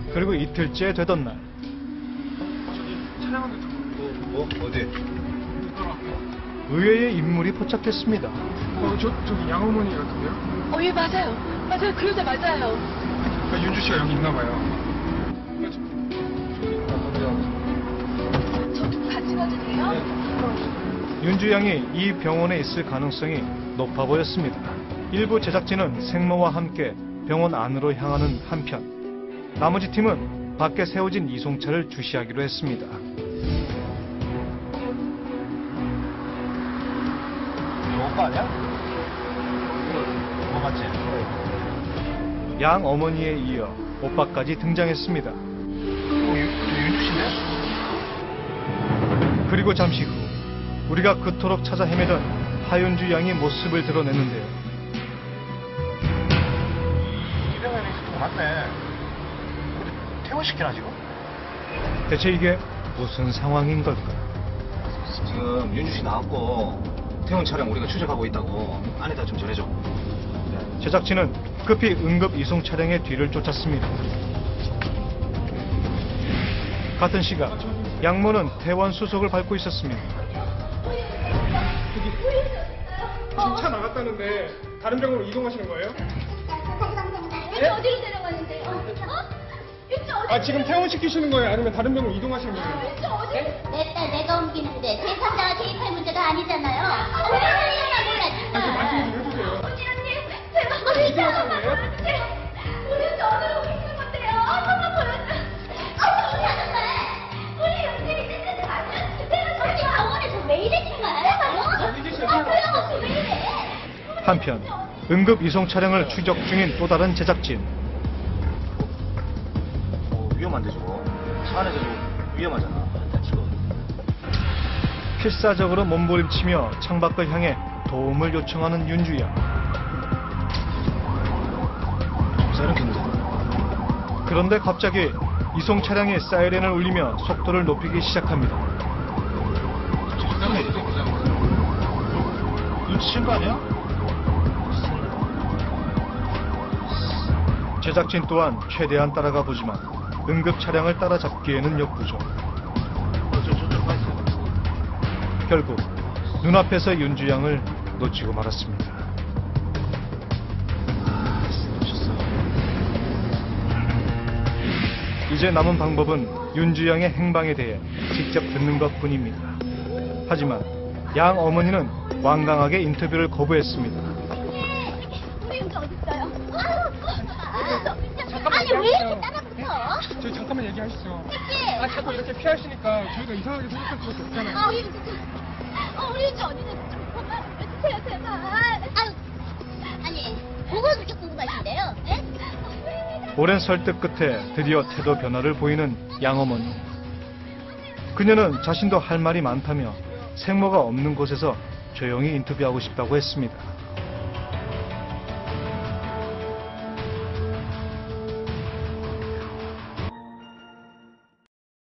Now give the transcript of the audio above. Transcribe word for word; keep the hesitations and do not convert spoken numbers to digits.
그리고 이틀째 되던 날. 저기 촬영하는 저 뭐? 어디? 의외의 인물이 포착됐습니다. 어, 저, 저기 양어머니 같은데요? 어, 예, 맞아요. 맞아요. 그 여자 맞아요. 아, 윤주 씨가 여기 있나 봐요. 저도 같이 가도 돼요? 윤주 양이 이 병원에 있을 가능성이 높아 보였습니다. 일부 제작진은 생모와 함께 병원 안으로 향하는 한편 나머지 팀은 밖에 세워진 이송차를 주시하기로 했습니다. 이거 오빠 아니야? 뭐 맞지? 양 어머니에 이어 오빠까지 등장했습니다. 어, 윤, 저 윤주 씨인데? 그리고 잠시 후 우리가 그토록 찾아 헤매던 하윤주 양의 모습을 드러냈는데요. 이 병원에 있었던 거 맞네. 근데 퇴원시키나 지금? 대체 이게 무슨 상황인 걸까? 지금 윤주 씨 나왔고 퇴원 차량 우리가 추적하고 있다고 안에다 좀 전해줘. 제작진은 급히 응급 이송 차량의 뒤를 쫓았습니다. 같은 시각 양모는 퇴원 수속을 밟고 있었습니다. 지금 차 나갔다는데 다른 병원으로 이동하시는 거예요? 윤주 어디로 데려가는데? 어? 어? 윤주 어디? 아, 지금 퇴원시키시는 거예요? 아니면 다른 병원으로 이동하시는 거예요? 윤주 어디? 내 딸 내가 옮기는데 제3자가 개입할 문제가 아니잖아요. 왜 하려나 몰라 아, 좀 말씀 좀 진짜. 해주세요. 언니 언니 제발 아, 언니 이동하시는 제발 거예요? 보여주세요. 우리 윤주 어디로 옮기는 건데요? 한 번만 보여주세요. 아, 우리 아줌마. 우리 윤주 이제 끝이 맞죠? 내가 아니 병원에서 왜 이래 정말? 어디 계세요? 아 소용없이 왜 이래? 한편 응급 이송 차량을 추적 중인 또 다른 제작진. 어, 위험한데 저거. 차 안에서 좀 위험하잖아. 다치고. 필사적으로 몸부림치며 창밖을 향해 도움을 요청하는 윤주 양. 사이렌 켰는데. 그런데 갑자기 이송 차량이 사이렌을 울리며 속도를 높이기 시작합니다. 잠깐만 이렇게 보자. 눈치챈 거 아니야? 제작진 또한 최대한 따라가 보지만 응급 차량을 따라잡기에는 역부족. 어, 저, 저, 저, 빠있어. 결국 눈앞에서 윤주 양을 놓치고 말았습니다. 놓쳤어. 이제 남은 방법은 윤주 양의 행방에 대해 직접 듣는 것뿐입니다. 하지만 양 어머니는 완강하게 인터뷰를 거부했습니다. 우리 윤주 어디 있어요? 잠깐만 아니 왜 얘기하세요. 이렇게 따라붙어? 저희 잠깐만 얘기하시죠. 새끼. 아, 자꾸 이렇게 피하시니까 저희가 이상하게 생각할 수밖에 없잖아요. 아, 우리 윤주. 어, 우리 윤주 어디 있는지 좀 그만 해주세요, 제발. 아유 아니 뭐가 그렇게 궁금하신데요? 예? 오랜 설득 끝에 드디어 태도 변화를 보이는 양어머니. 그녀는 자신도 할 말이 많다며 생모가 없는 곳에서 조용히 인터뷰하고 싶다고 했습니다.